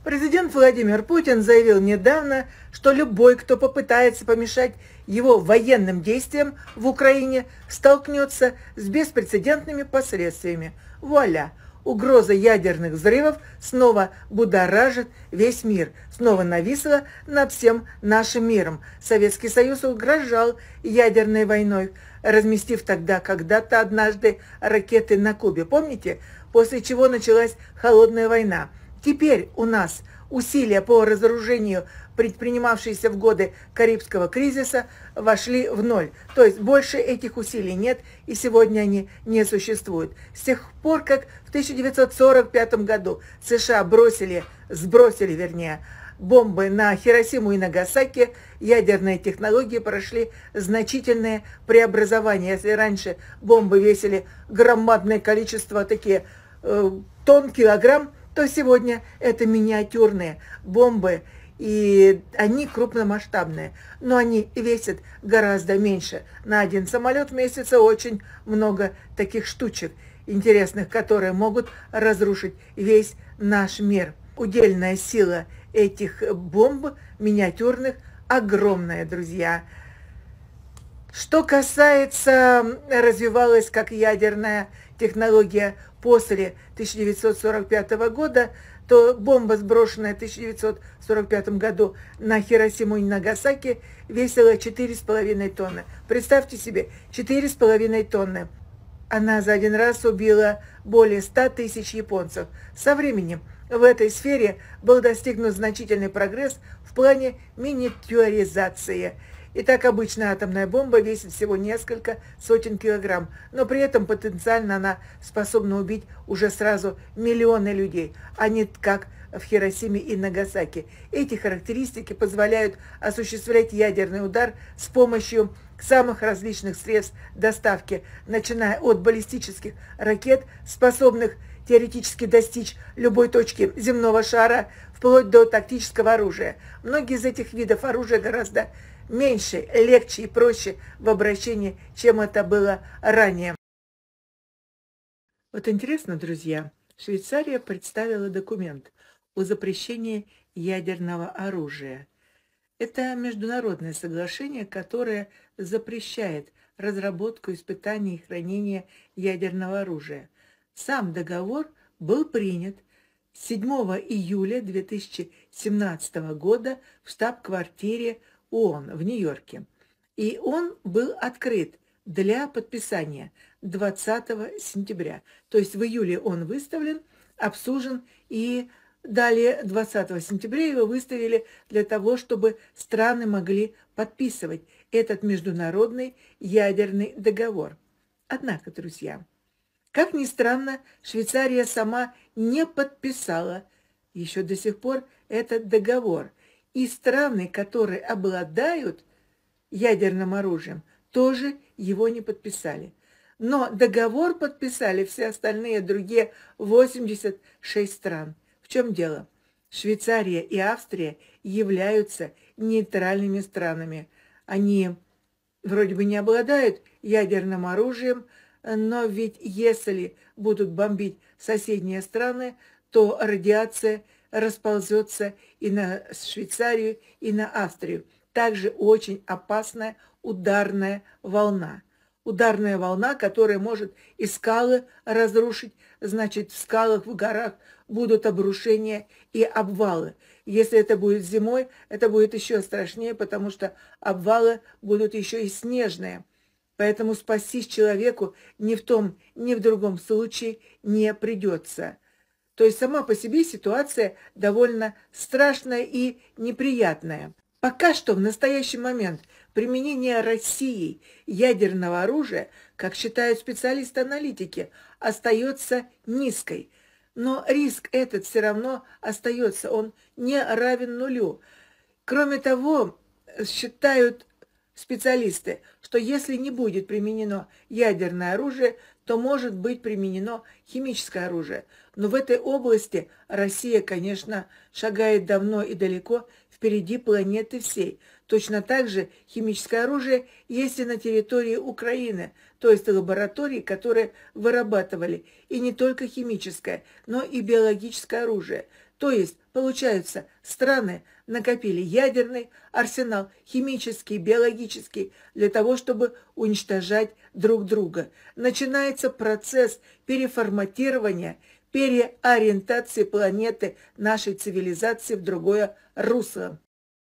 Президент Владимир Путин заявил недавно, что любой, кто попытается помешать его военным действиям в Украине, столкнется с беспрецедентными последствиями. Вуаля! Угроза ядерных взрывов снова будоражит весь мир, снова нависла над всем нашим миром. Советский Союз угрожал ядерной войной, разместив тогда когда-то однажды ракеты на Кубе. Помните? После чего началась холодная война. Теперь у нас усилия по разоружению, предпринимавшиеся в годы Карибского кризиса, вошли в ноль. То есть больше этих усилий нет, и сегодня они не существуют. С тех пор, как в 1945 году США сбросили бомбы на Хиросиму и Нагасаки, ядерные технологии прошли значительные преобразования. Если раньше бомбы весили громадное количество, такие тонн, килограмм, то сегодня это миниатюрные бомбы, и они крупномасштабные, но они весят гораздо меньше. На один самолет вместится очень много таких штучек интересных, которые могут разрушить весь наш мир. Удельная сила этих бомб миниатюрных огромная, друзья. Что касается, развивалась как ядерная технология после 1945 года, то бомба, сброшенная в 1945 году на Хиросиму и Нагасаки, весила 4,5 тонны. Представьте себе, 4,5 тонны. Она за один раз убила более 100 тысяч японцев. Со временем в этой сфере был достигнут значительный прогресс в плане миниатюризации. Итак, обычная атомная бомба весит всего несколько сотен килограмм, но при этом потенциально она способна убить уже сразу миллионы людей, а не как в Хиросиме и Нагасаки. Эти характеристики позволяют осуществлять ядерный удар с помощью самых различных средств доставки, начиная от баллистических ракет, способных теоретически достичь любой точки земного шара, вплоть до тактического оружия. Многие из этих видов оружия гораздо меньше, легче и проще в обращении, чем это было ранее. Вот интересно, друзья, Швейцария представила документ о запрещении ядерного оружия. Это международное соглашение, которое запрещает разработку, испытание и хранение ядерного оружия. Сам договор был принят 7 июля 2017 года в штаб-квартире ООН в Нью-Йорке. И он был открыт для подписания 20 сентября. То есть в июле он выставлен, обсужен, и далее 20 сентября его выставили для того, чтобы страны могли подписывать этот международный ядерный договор. Однако, друзья, как ни странно, Швейцария сама не подписала еще до сих пор этот договор. И страны, которые обладают ядерным оружием, тоже его не подписали. Но договор подписали все остальные другие 86 стран. В чем дело? Швейцария и Австрия являются нейтральными странами. Они вроде бы не обладают ядерным оружием, но ведь если будут бомбить соседние страны, то радиация расползется и на Швейцарию, и на Австрию. Также очень опасная ударная волна. Ударная волна, которая может и скалы разрушить, значит, в скалах, в горах будут обрушения и обвалы. Если это будет зимой, это будет еще страшнее, потому что обвалы будут еще и снежные. Поэтому спастись человеку ни в том, ни в другом случае не придется. То есть сама по себе ситуация довольно страшная и неприятная. Пока что в настоящий момент применение Россией ядерного оружия, как считают специалисты-аналитики, остается низкой. Но риск этот все равно остается, он не равен нулю. Кроме того, считают специалисты, что если не будет применено ядерное оружие, то может быть применено химическое оружие. Но в этой области Россия, конечно, шагает давно и далеко впереди планеты всей. Точно так же химическое оружие есть и на территории Украины, то есть лаборатории, которые вырабатывали и не только химическое, но и биологическое оружие. То есть, получается, страны накопили ядерный арсенал, химический, биологический, для того, чтобы уничтожать друг друга. Начинается процесс переформатирования, переориентации планеты, нашей цивилизации в другое русло.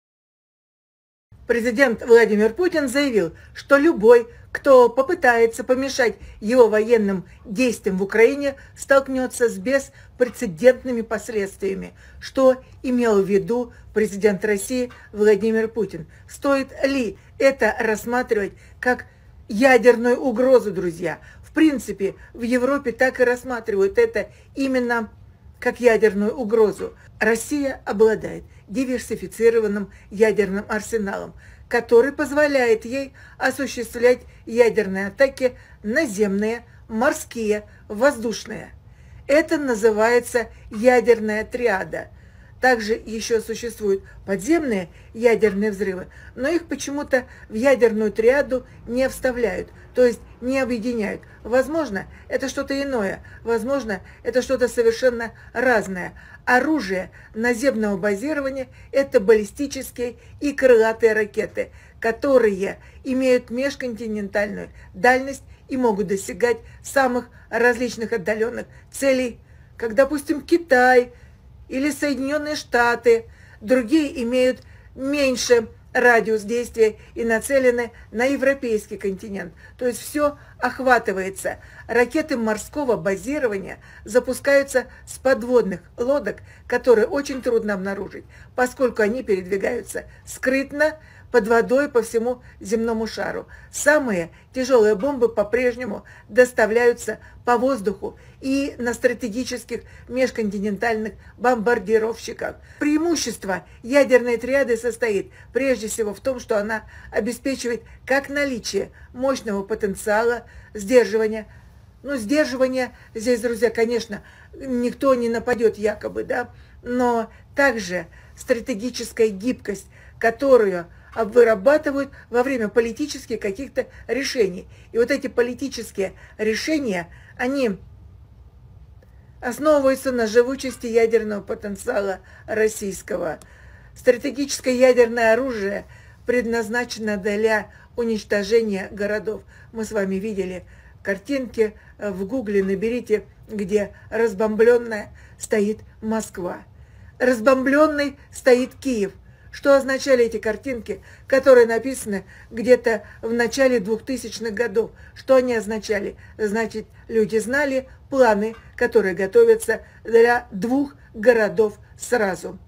Президент Владимир Путин заявил, что любой, кто попытается помешать его военным действиям в Украине, столкнется с беспрецедентными последствиями. Что имел в виду президент России Владимир Путин? Стоит ли это рассматривать как ядерную угрозу, друзья? В принципе, в Европе так и рассматривают это именно как ядерную угрозу. Россия обладает диверсифицированным ядерным арсеналом, который позволяет ей осуществлять ядерные атаки наземные, морские, воздушные. Это называется ядерная триада. Также еще существуют подземные ядерные взрывы, но их почему-то в ядерную триаду не вставляют, то есть не объединяют. Возможно, это что-то иное, возможно, это что-то совершенно разное. Оружие наземного базирования – это баллистические и крылатые ракеты, которые имеют межконтинентальную дальность и могут достигать самых различных отдаленных целей, как, допустим, Китай или Соединенные Штаты. Другие имеют меньше радиус действия и нацелены на европейский континент. То есть все охватывается. Ракеты морского базирования запускаются с подводных лодок, которые очень трудно обнаружить, поскольку они передвигаются скрытно под водой по всему земному шару. Самые тяжелые бомбы по-прежнему доставляются по воздуху и на стратегических межконтинентальных бомбардировщиках. Преимущество ядерной триады состоит прежде всего в том, что она обеспечивает как наличие мощного потенциала сдерживания. Сдерживание здесь, друзья, конечно, никто не нападет якобы, да, но также стратегическая гибкость, которую вырабатывают во время политических каких-то решений. И вот эти политические решения, они основываются на живучести ядерного потенциала российского. Стратегическое ядерное оружие предназначено для уничтожения городов. Мы с вами видели картинки, в Гугле наберите, где разбомбленная стоит Москва. Разбомбленный стоит Киев. Что означали эти картинки, которые написаны где-то в начале 2000-х годов? Что они означали? Значит, люди знали планы, которые готовятся для двух городов сразу.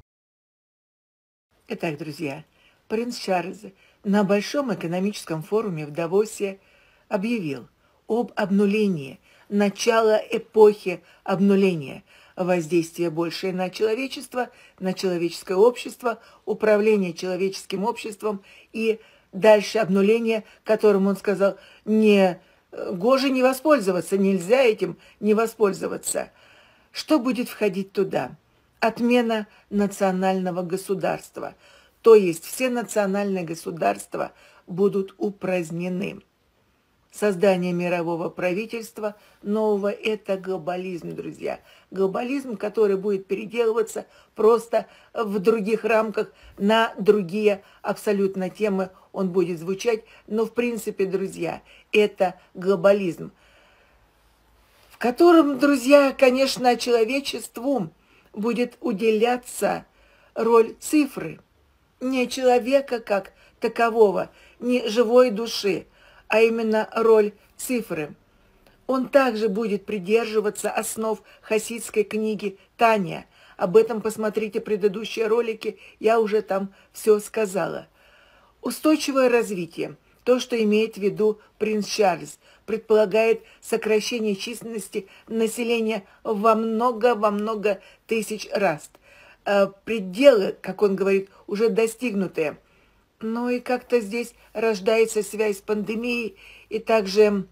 Итак, друзья, принц Чарльз на Большом экономическом форуме в Давосе объявил об обнулении, начало эпохи обнуления, воздействие большее на человечество, на человеческое общество, управление человеческим обществом и дальше обнуление, которым он сказал, гоже не воспользоваться, нельзя этим не воспользоваться. Что будет входить туда? Отмена национального государства, то есть все национальные государства будут упразднены. Создание мирового правительства нового – это глобализм, друзья. Глобализм, который будет переделываться просто в других рамках, на другие абсолютно темы он будет звучать. Но в принципе, друзья, это глобализм, в котором, друзья, конечно, человечеству будет уделяться роль цифры. Не человека как такового, не живой души, а именно роль цифры. Он также будет придерживаться основ хасидской книги «Таня». Об этом посмотрите предыдущие ролики, я уже там все сказала. Устойчивое развитие, то, что имеет в виду принц Чарльз, предполагает сокращение численности населения во много тысяч раз. Пределы, как он говорит, уже достигнутые. Ну и как-то здесь рождается связь с пандемией и также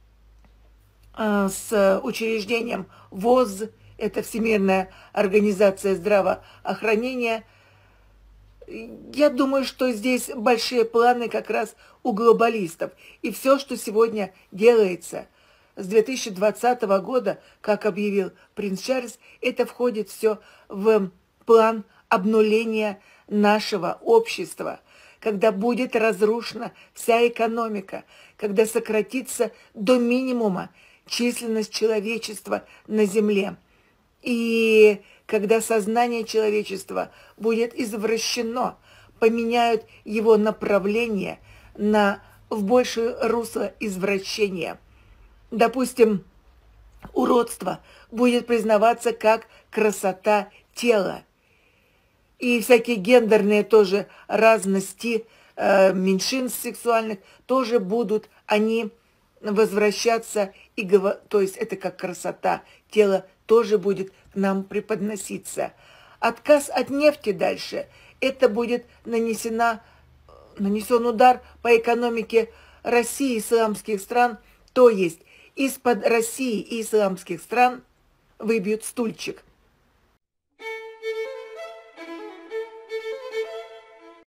с учреждением ВОЗ, это Всемирная организация здравоохранения. Я думаю, что здесь большие планы как раз у глобалистов. И все, что сегодня делается, с 2020 года, как объявил принц Чарльз, это входит все в план обнуления нашего общества, когда будет разрушена вся экономика, когда сократится до минимума численность человечества на Земле. И когда сознание человечества будет извращено, поменяют его направление в большее русло извращения. Допустим, уродство будет признаваться как красота тела. И всякие гендерные тоже разности меньшинств сексуальных тоже будут они возвращаться, то есть это как красота тела тоже будет к нам преподноситься. Отказ от нефти дальше, это будет нанесен удар по экономике России и исламских стран, то есть из-под России и исламских стран выбьют стульчик.